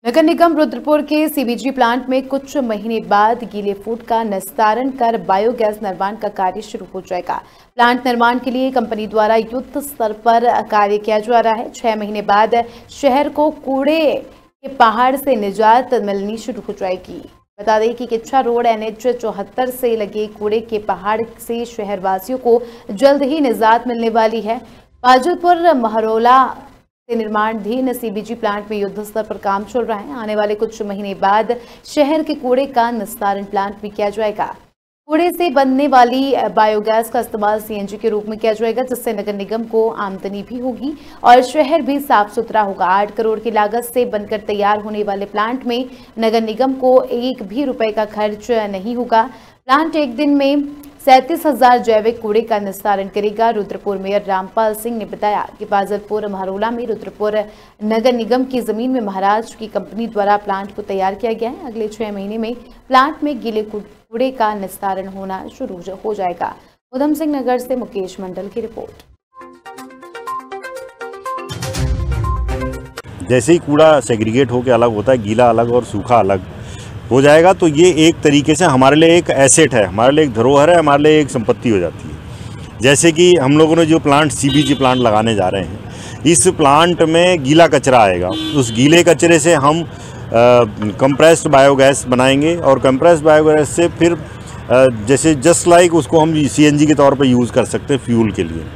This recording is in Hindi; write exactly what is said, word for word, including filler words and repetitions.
नगर निगम रुद्रपुर के सीबीजी प्लांट में कुछ महीने बाद गीले फूड का निस्तारण कर बायोगैस निर्माण का कार्य शुरू हो जाएगा। प्लांट निर्माण के लिए कंपनी द्वारा युद्ध स्तर पर कार्य किया जा रहा है। छह महीने बाद शहर को कूड़े के पहाड़ से निजात मिलनी शुरू हो जाएगी। बता दें कि किच्छा रोड एन एच चौहत्तर से लगे कूड़े के पहाड़ से शहरवासियों को जल्द ही निजात मिलने वाली है। पाजलपुर महरौला से निर्माणाधीन सीबीजी प्लांट में युद्ध स्तर पर काम चल रहा है। आने वाले कुछ महीने बाद शहर के कूड़े का निस्तारण प्लांट भी किया जाएगा। कूड़े से बनने वाली बायोगैस का इस्तेमाल सीएनजी के रूप में किया जाएगा, जिससे नगर निगम को आमदनी भी होगी और शहर भी साफ सुथरा होगा। आठ करोड़ की लागत से बनकर तैयार होने वाले प्लांट में नगर निगम को एक भी रुपए का खर्च नहीं होगा। प्लांट एक दिन में सैंतीस हजार जैविक कूड़े का निस्तारण करेगा। रुद्रपुर मेयर रामपाल सिंह ने बताया कि पाजलपुर महरौला में रुद्रपुर नगर निगम की जमीन में महाराष्ट्र की कंपनी द्वारा प्लांट को तैयार किया गया है। अगले छह महीने में प्लांट में गीले कूड़े का निस्तारण होना शुरू हो जाएगा। उधम सिंह नगर से मुकेश मंडल की रिपोर्ट। जैसे ही कूड़ा सेग्रीगेट होकर अलग होता है, गीला अलग और सूखा अलग हो जाएगा, तो ये एक तरीके से हमारे लिए एक एसेट है, हमारे लिए एक धरोहर है, हमारे लिए एक संपत्ति हो जाती है। जैसे कि हम लोगों ने जो प्लांट सीबीजी प्लांट लगाने जा रहे हैं, इस प्लांट में गीला कचरा आएगा। उस गीले कचरे से हम कंप्रेस्ड बायोगैस बनाएंगे और कंप्रेस्ड बायोगैस से फिर आ, जैसे जस्ट लाइक उसको हम सीएनजी के तौर पर यूज़ कर सकते हैं फ्यूल के लिए।